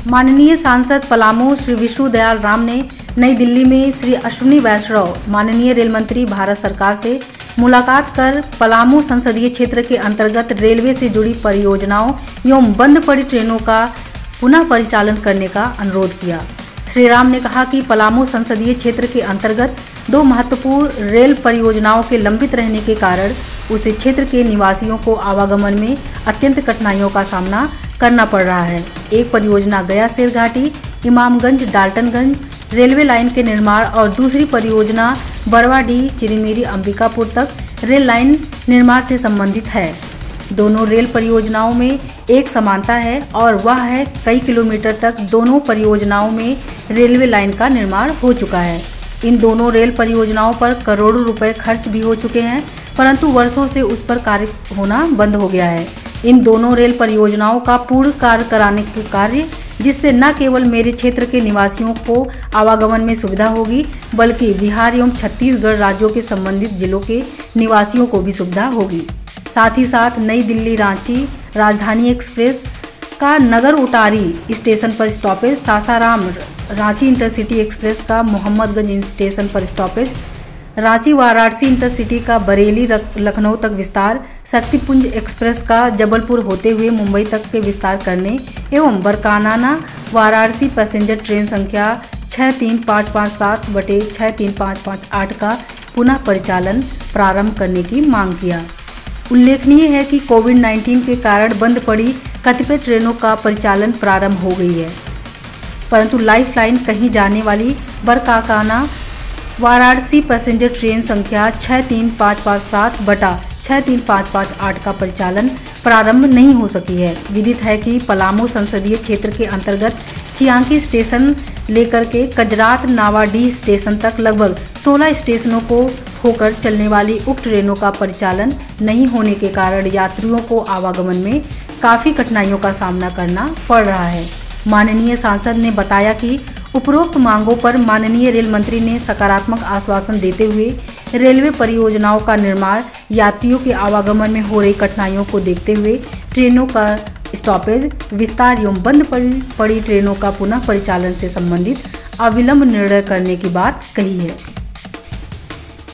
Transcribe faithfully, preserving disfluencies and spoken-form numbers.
माननीय सांसद पलामू श्री विष्णु दयाल राम ने नई दिल्ली में श्री अश्विनी वैष्णव माननीय रेल मंत्री भारत सरकार से मुलाकात कर पलामू संसदीय क्षेत्र के अंतर्गत रेलवे से जुड़ी परियोजनाओं एवं बंद पड़ी ट्रेनों का पुनः परिचालन करने का अनुरोध किया। श्री राम ने कहा कि पलामू संसदीय क्षेत्र के अंतर्गत दो महत्वपूर्ण रेल परियोजनाओं के लंबित रहने के कारण उस क्षेत्र के निवासियों को आवागमन में अत्यंत कठिनाइयों का सामना करना पड़ रहा है। एक परियोजना गया सेर घाटी इमामगंज डाल्टनगंज रेलवे लाइन के निर्माण और दूसरी परियोजना बरवाडीह चिरीमेरी अंबिकापुर तक रेल लाइन निर्माण से संबंधित है। दोनों रेल परियोजनाओं में एक समानता है और वह है कई किलोमीटर तक दोनों परियोजनाओं में रेलवे लाइन का निर्माण हो चुका है। इन दोनों रेल परियोजनाओं पर करोड़ों रुपए खर्च भी हो चुके हैं, परंतु वर्षों से उस पर कार्य होना बंद हो गया है। इन दोनों रेल परियोजनाओं का पूर्ण कार्य कराने के कार्य जिससे न केवल मेरे क्षेत्र के निवासियों को आवागमन में सुविधा होगी, बल्कि बिहार एवं छत्तीसगढ़ राज्यों के संबंधित जिलों के निवासियों को भी सुविधा होगी। साथ ही साथ नई दिल्ली रांची राजधानी एक्सप्रेस का नगर उटारी स्टेशन पर stoppage, Sasaram Ranchi intercity express का मोहम्मदगंज स्टेशन पर स्टॉपेज, रांची वाराणसी इंटरसिटी का बरेली लखनऊ तक विस्तार, शक्तिपुंज एक्सप्रेस का जबलपुर होते हुए मुंबई तक के विस्तार करने एवं बरकाना वाराणसी पैसेंजर ट्रेन संख्या छः तीन पाँच पाँच सात बटे छः तीन पाँच पाँच आठ का पुनः परिचालन प्रारंभ करने की मांग किया। उल्लेखनीय है कि कोविड उन्नीस के कारण बंद पड़ी कतिपय ट्रेनों का परिचालन प्रारंभ हो गई है, परंतु लाइफ लाइन कहीं जाने वाली बरकाना वाराणसी पैसेंजर ट्रेन संख्या छः तीन पाँच पाँच सात बटा छः तीन पाँच पाँच आठ का परिचालन प्रारंभ नहीं हो सकी है। विदित है कि पलामू संसदीय क्षेत्र के अंतर्गत चियांकी स्टेशन लेकर के कजरात नावाडीह स्टेशन तक लगभग सोलह स्टेशनों को होकर चलने वाली उक्त ट्रेनों का परिचालन नहीं होने के कारण यात्रियों को आवागमन में काफ़ी कठिनाइयों का सामना करना पड़ रहा है। माननीय सांसद ने बताया कि उपरोक्त मांगों पर माननीय रेल मंत्री ने सकारात्मक आश्वासन देते हुए रेलवे परियोजनाओं का निर्माण, यात्रियों के आवागमन में हो रही कठिनाइयों को देखते हुए ट्रेनों का स्टॉपेज विस्तार एवं बंद पड़ी, पड़ी ट्रेनों का पुनः परिचालन से संबंधित अविलंब निर्णय करने की बात कही है।